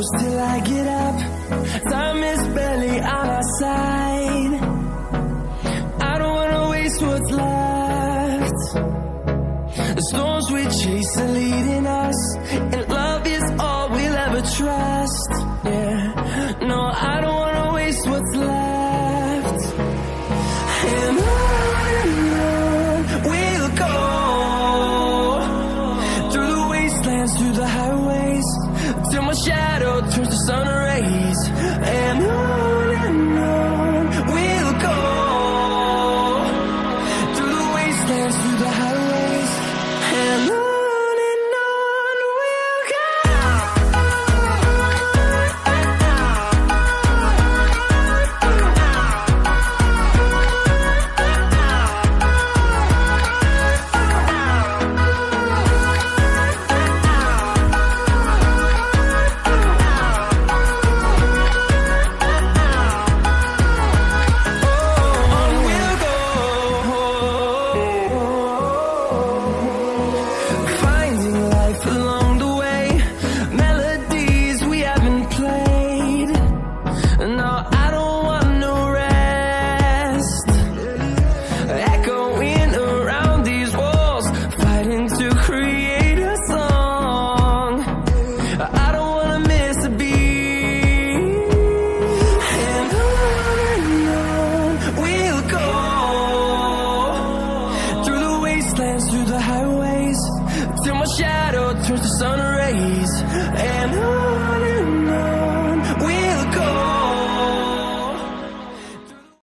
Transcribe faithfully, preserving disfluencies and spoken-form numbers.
close till I get up. Time is barely on our side. I don't wanna waste what's left. The storms we chase are leading us, and love is all we'll ever trust. Yeah, no, I don't wanna waste what's left. And on and on we'll go, through the wastelands, through the highways, till my shadow turns to sun rays. And on and on we'll go, through the wastelands, through the highways, and on. Through the highways, till my shadow turns to sun rays. And